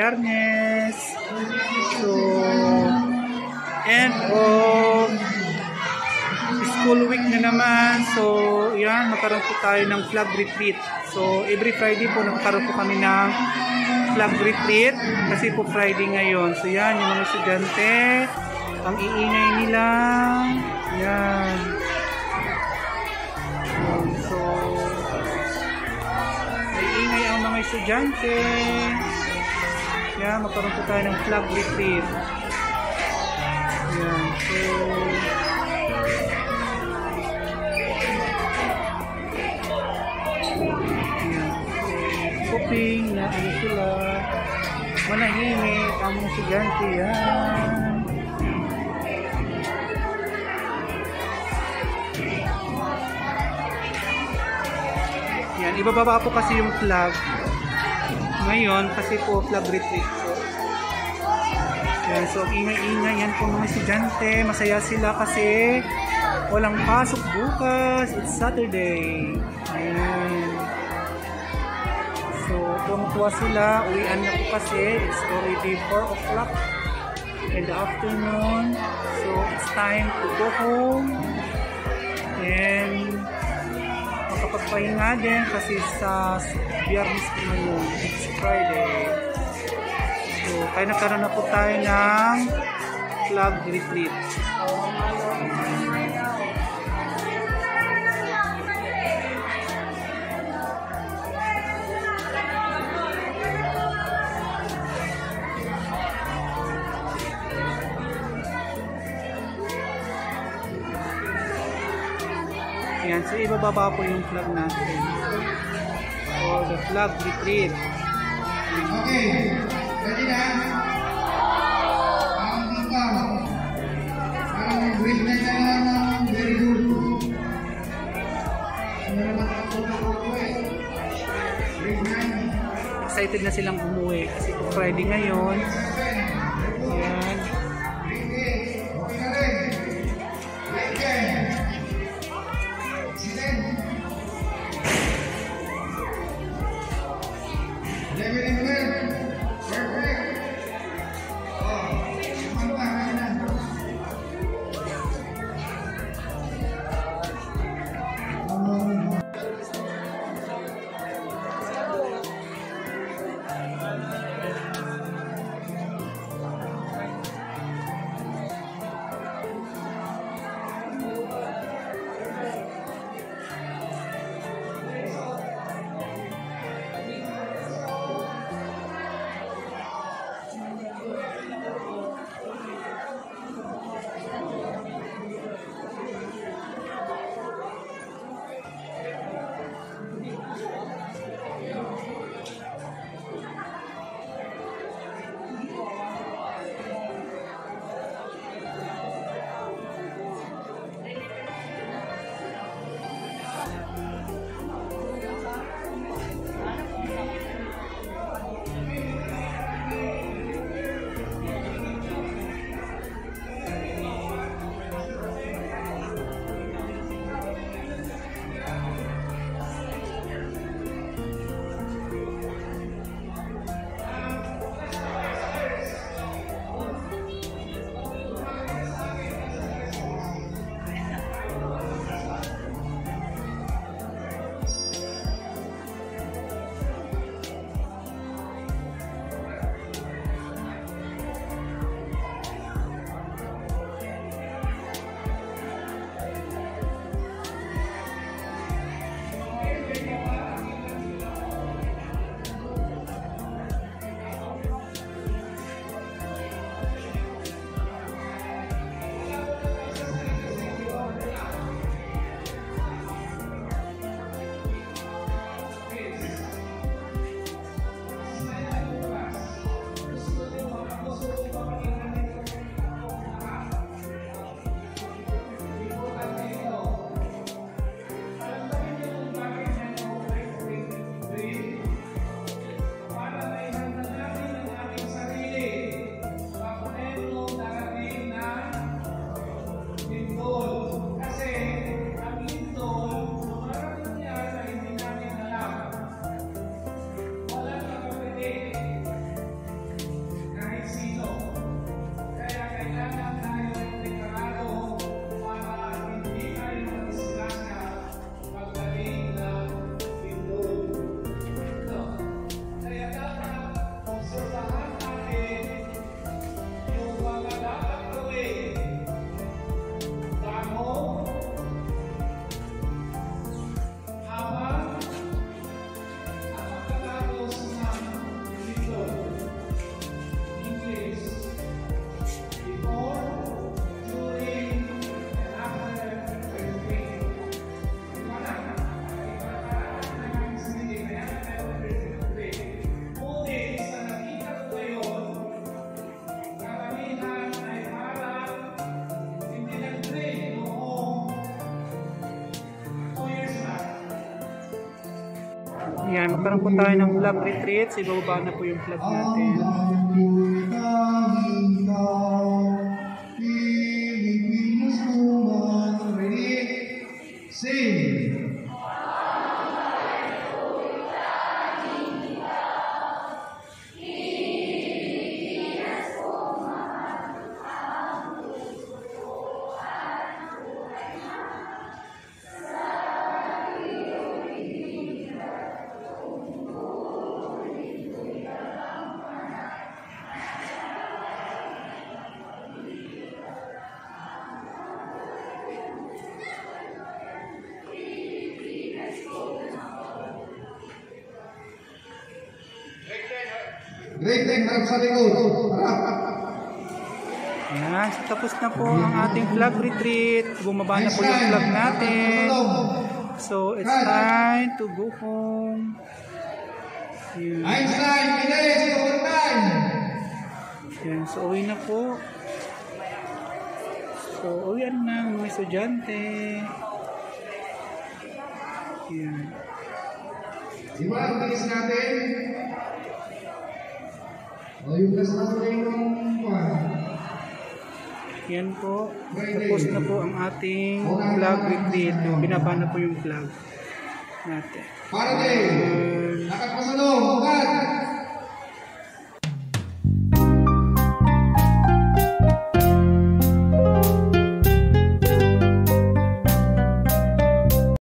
Biyernes. So, end of school week na naman. So, yan, magkaroon po tayo ng flag retreat. So, every Friday po nagkaroon po kami ng flag retreat kasi po Friday ngayon. So, yan, yung mga estudyante, ang iingay nila. Yan. So, iingay ang mga estudyante. Yan, magkaroon po tayo ng flag retreat. Yan. So, coping na ano sila, manahimik ang mga estudyante. Yan. Yan, ibababa po kasi yung flag ngayon kasi po flag retreat. So, yan, so ingay-ingay yan po mga estudyante, masaya sila kasi walang pasok bukas, it's Saturday. Ayan. So, tuwang-tuwa sila. Uwian na po kasi. It's already 4 o'clock in the afternoon. So, it's time to go home. And, makapagpahinga din kasi sa Biyernes po ngayon. It's Friday. So, kaya nagkaroon na po tayo ng flag retreat. Yan, so ibababa po yung flag natin. So, the flag retreat. Okay, ready na? Ang ikaw, parang witness na naman, very good. Excited na silang umuwi kasi po Friday ngayon. Yan. Yan, magkaroon po tayo ng flag retreat. So, ibababa na po yung flag natin. Ready? Sing! Great leg, harap sa likod. Harap. Yan, so tapos na po ang ating flag retreat. Bumaba na po yung flag natin. So, it's time to go home. Yan. Einstein, bilis, overtime. Yan, so uwi na po. So, uwian na mga estudyante. Yan. Di ba ang bilis natin? O yung kasama yung Yan po. Tapos na po ang ating flag retreat. Binaba na po yung flag natin. Para din. Nakapasalong. Ugat.